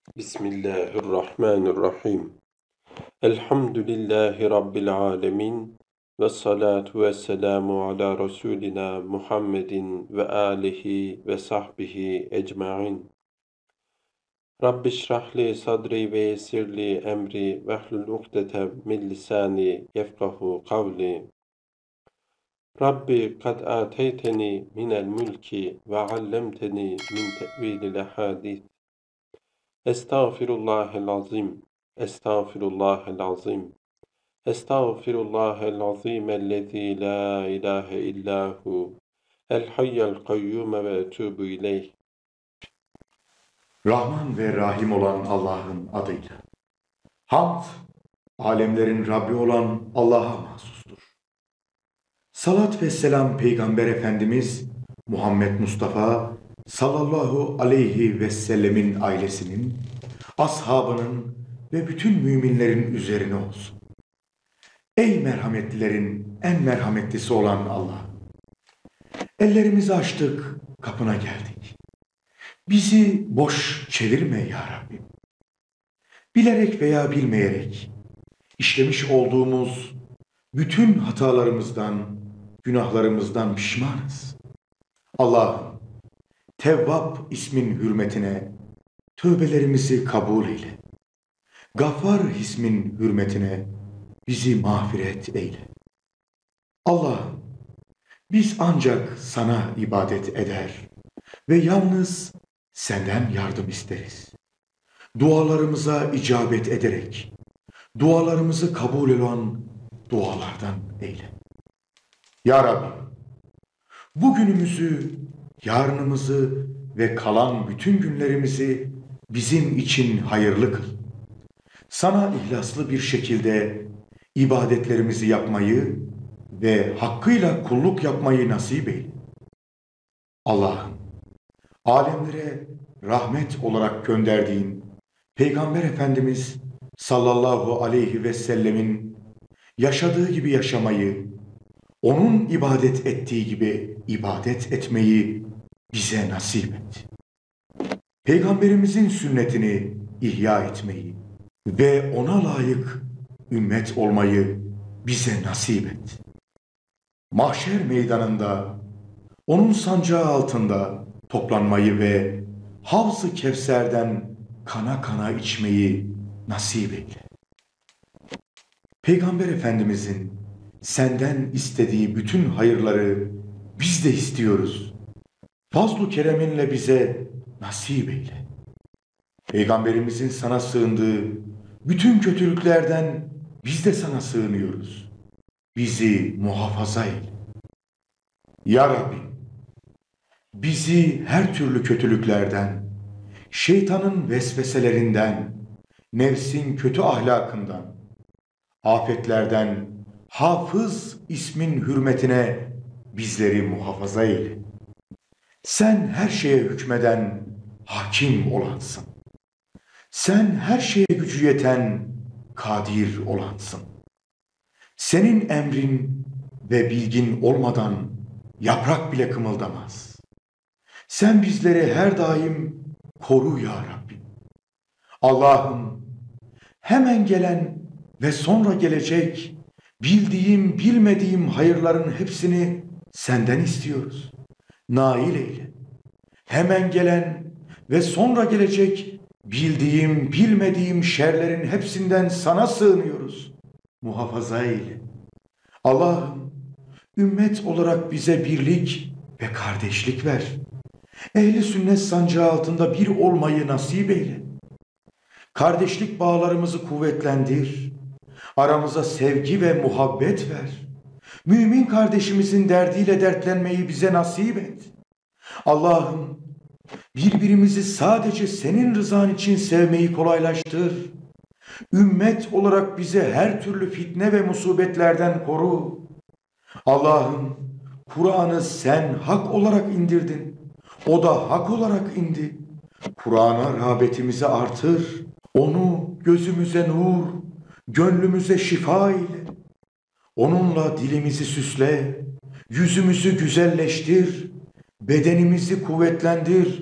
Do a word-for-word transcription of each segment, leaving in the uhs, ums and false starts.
Bismillahirrahmanirrahim. Elhamdülillahi Rabbil alemin. Ve salatu ve selamu ala Resulina Muhammedin ve alihi ve sahbihi ecmain. Rabbi şrahli sadri ve yessirli emri ve hlul ukdete min lisani yefkahu kavli. Rabbi kad ateyteni minel mülki ve allemteni min tevilil ahadith. Estağfirullahel azim. Estağfirullahel azim. Estağfirullahel azim ellezî la ilahe illahu. El hayyel kayyume ve etûbü ileyh. Rahman ve Rahim olan Allah'ın adıyla. Hamd, alemlerin Rabbi olan Allah'a mahsustur. Salat ve selam Peygamber Efendimiz Muhammed Mustafa sallallahu aleyhi ve sellemin ailesinin, ashabının ve bütün müminlerin üzerine olsun. Ey merhametlilerin en merhametlisi olan Allah! Ellerimizi açtık, kapına geldik. Bizi boş çevirme ya Rabbi. Bilerek veya bilmeyerek işlemiş olduğumuz bütün hatalarımızdan, günahlarımızdan pişmanız. Allah'ım, Tevvab ismin hürmetine tövbelerimizi kabul eyle. Gaffar ismin hürmetine bizi mağfiret eyle. Allah'ım, biz ancak sana ibadet eder ve yalnız senden yardım isteriz. Dualarımıza icabet ederek, dualarımızı kabul olan dualardan eyle. Ya Rabbi, bugünümüzü, yarınımızı ve kalan bütün günlerimizi bizim için hayırlı kıl. Sana ihlaslı bir şekilde ibadetlerimizi yapmayı ve hakkıyla kulluk yapmayı nasip eyle. Allah'ım, alemlere rahmet olarak gönderdiğin Peygamber Efendimiz sallallahu aleyhi ve sellemin yaşadığı gibi yaşamayı, onun ibadet ettiği gibi ibadet etmeyi bize nasip et. Peygamberimizin sünnetini ihya etmeyi ve ona layık ümmet olmayı bize nasip et. Mahşer meydanında, onun sancağı altında toplanmayı ve Havz-ı Kevser'den kana kana içmeyi nasip eyle. Peygamber Efendimizin senden istediği bütün hayırları biz de istiyoruz. Fazl-ı kereminle bize nasip eyle. Peygamberimizin sana sığındığı bütün kötülüklerden biz de sana sığınıyoruz. Bizi muhafaza eyle. Ya Rabbi, bizi her türlü kötülüklerden, şeytanın vesveselerinden, nefsin kötü ahlakından, afetlerden Hafız ismin hürmetine bizleri muhafaza eyle. Sen her şeye hükmeden hakim olansın. Sen her şeye gücü yeten kadir olansın. Senin emrin ve bilgin olmadan yaprak bile kımıldamaz. Sen bizleri her daim koru ya Rabbi. Allah'ım, hemen gelen ve sonra gelecek bildiğim bilmediğim hayırların hepsini senden istiyoruz. Nail eyle. Hemen gelen ve sonra gelecek bildiğim bilmediğim şerlerin hepsinden sana sığınıyoruz. Muhafaza eyle. Allah'ım, ümmet olarak bize birlik ve kardeşlik ver. Ehli sünnet sancağı altında bir olmayı nasip eyle. Kardeşlik bağlarımızı kuvvetlendir. Aramıza sevgi ve muhabbet ver. Mümin kardeşimizin derdiyle dertlenmeyi bize nasip et. Allah'ım, birbirimizi sadece senin rızan için sevmeyi kolaylaştır. Ümmet olarak bize her türlü fitne ve musibetlerden koru. Allah'ım, Kur'an'ı sen hak olarak indirdin. O da hak olarak indi. Kur'an'a rağbetimizi artır. Onu gözümüze nur, gönlümüze şifa ile. Onunla dilimizi süsle, yüzümüzü güzelleştir, bedenimizi kuvvetlendir,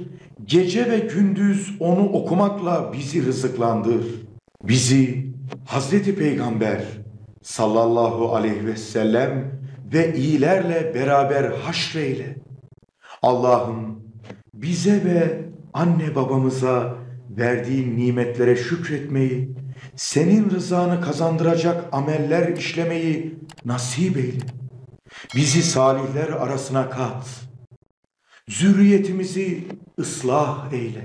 Gece ve gündüz onu okumakla bizi rızıklandır. Bizi Hazreti Peygamber sallallahu aleyhi ve sellem ve iyilerle beraber haşreyle. Allah'ım bize ve anne babamıza verdiğin nimetlere şükretmeyi, senin rızanı kazandıracak ameller işlemeyi nasip eyle. Bizi salihler arasına kat. Zürriyetimizi ıslah eyle.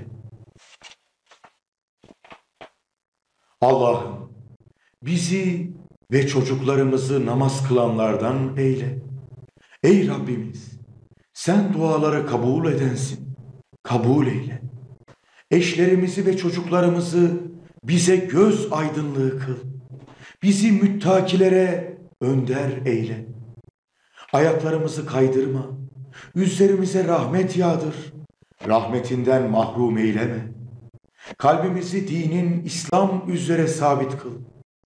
Allah'ım bizi ve çocuklarımızı namaz kılanlardan eyle. Ey Rabbimiz, sen duaları kabul edensin. Kabul eyle. Eşlerimizi ve çocuklarımızı bize göz aydınlığı kıl. Bizi müttakilere önder eyle. Ayaklarımızı kaydırma. Üzerimize rahmet yağdır. Rahmetinden mahrum eyleme. Kalbimizi dinin İslam üzere sabit kıl.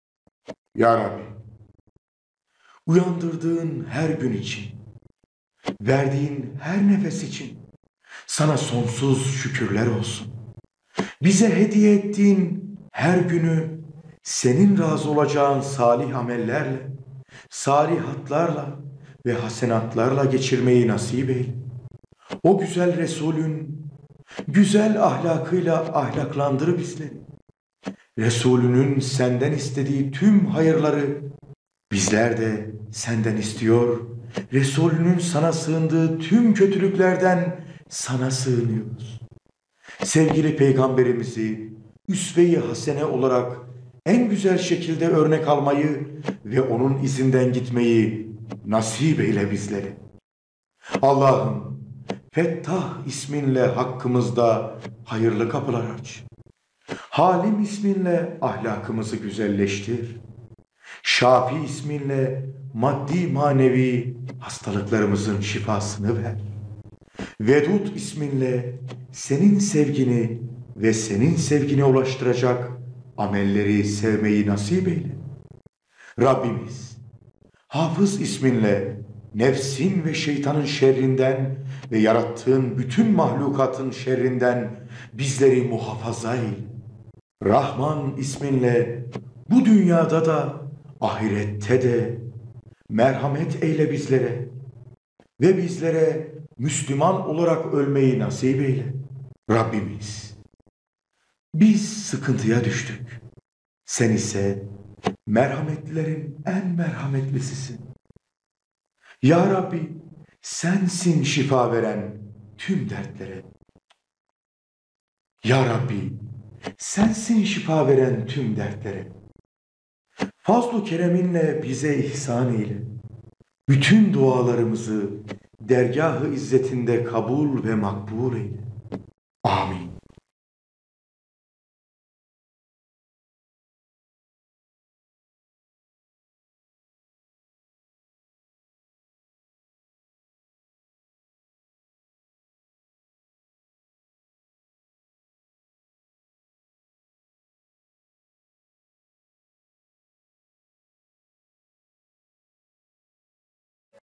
Ya Rabbi, uyandırdığın her gün için, verdiğin her nefes için sana sonsuz şükürler olsun. Bize hediye ettiğin her günü senin razı olacağın salih amellerle, salihatlarla ve hasenatlarla geçirmeyi nasip eyle. O güzel Resulün güzel ahlakıyla ahlaklandır bizleri. Resulünün senden istediği tüm hayırları bizler de senden istiyor. Resulünün sana sığındığı tüm kötülüklerden sana sığınıyoruz. Sevgili Peygamberimizi üsve-i hasene olarak en güzel şekilde örnek almayı ve onun izinden gitmeyi nasip eyle bizlere. Allah'ım Fettah isminle hakkımızda hayırlı kapılar aç. Halim isminle ahlakımızı güzelleştir. Şafi isminle maddi manevi hastalıklarımızın şifasını ver. Vedud isminle senin sevgini ve senin sevgine ulaştıracak amelleri sevmeyi nasip eyle. Rabbimiz, Hafız isminle nefsin ve şeytanın şerrinden ve yarattığın bütün mahlukatın şerrinden bizleri muhafaza eyle. Rahman isminle bu dünyada da ahirette de merhamet eyle bizlere ve bizlere Müslüman olarak ölmeyi nasip eyle. Rabbimiz, biz sıkıntıya düştük. Sen ise merhametlilerin en merhametlisisin. Ya Rabbi, sensin şifa veren tüm dertlere. Ya Rabbi, sensin şifa veren tüm dertlere. Fazl-ı kereminle bize ihsan eyle. Bütün dualarımızı dergâh-ı izzetinde kabul ve makbul eyle. Amin.